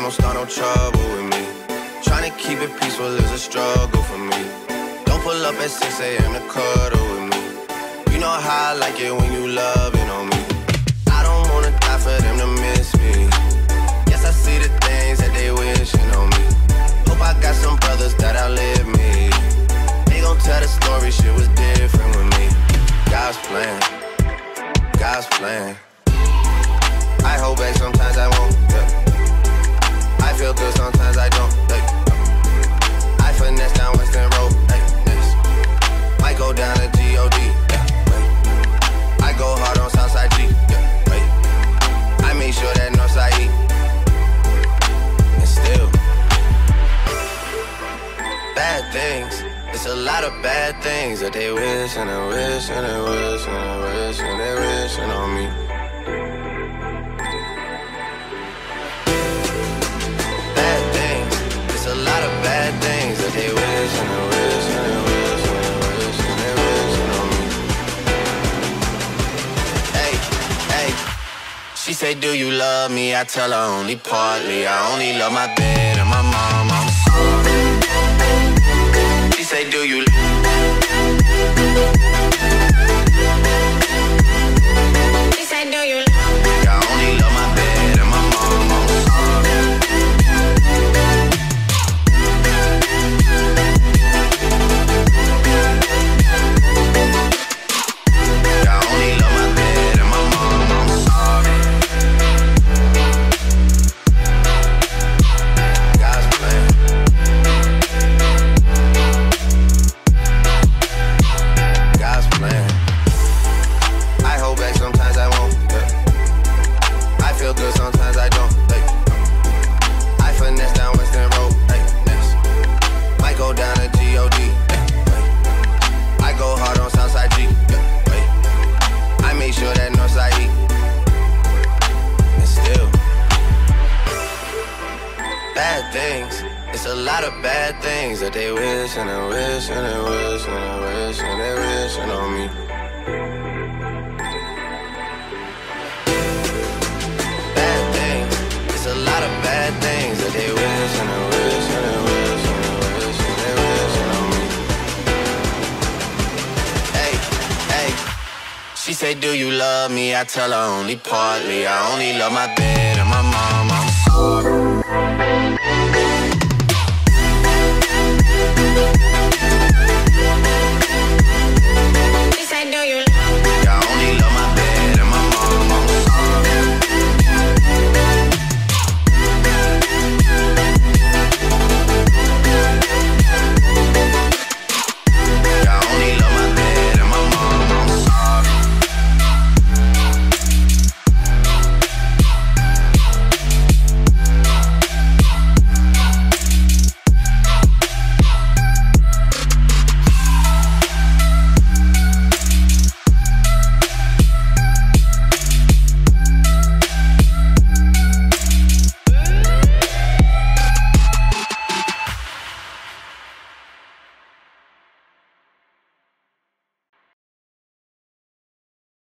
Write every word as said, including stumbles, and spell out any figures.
don't start no trouble with me. Trying to keep it peaceful is a struggle for me. Don't pull up at six A M to cuddle with me. You know how I like it when you loving on me. I don't wanna die for them to miss me. Yes, I see the things that they wishing on me. Hope I got some brothers that outlive me. They gon' tell the story, shit was different with me. God's plan, God's plan. I hold back sometimes I won't, yeah. I feel good sometimes I don't, like. I finesse down Western Road, like this. Might go down to G O D, yeah, wait. I go hard on Southside G, yeah, wait. I make sure that Northside E. And still bad things. It's a lot of bad things that they wish and they wish and they wish and they wish and they wishing on me. Bad things. It's a lot of bad things that they wish and they wish and they wish and they wish and they wishing on me. Hey, hey. She say, do you love me? I tell her only partly. I only love my bed and my mom. I'm sorry. She say, do you? She say, do you? I only love my bed and my mom. I'm sorry. I only love my bed and my mom. I'm sorry. God's plan. God's plan. I hold back sometimes I won't, yeah. I feel good sometimes I don't, like. I finesse down Western Road, like this. Might go down to G O D, yeah, wait. I go hard on Southside G, yeah, wait. I make sure that Northside E. And still bad things. It's a lot of bad things that they wish and they wish and they wish and they wish and they wishing on me. Bad things. It's a lot of bad things that they wish and they wish and they wish and they wish and they wishing on me. Hey, hey. She say, do you love me? I tell her only partly. I only love my bed and my mom. I'm sorry.